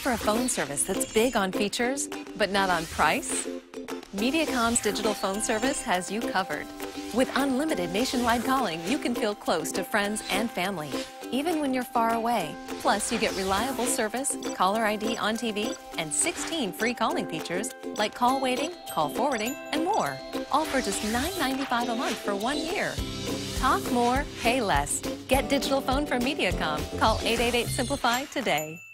for a phone service that's big on features, but not on price? Mediacom's digital phone service has you covered. With unlimited nationwide calling, you can feel close to friends and family, even when you're far away. Plus, you get reliable service, caller ID on TV, and 16 free calling features like call waiting, call forwarding, and more. All for just $9.95 a month for 1 year. Talk more, pay less. Get digital phone from Mediacom. Call 888-SIMPLIFY today.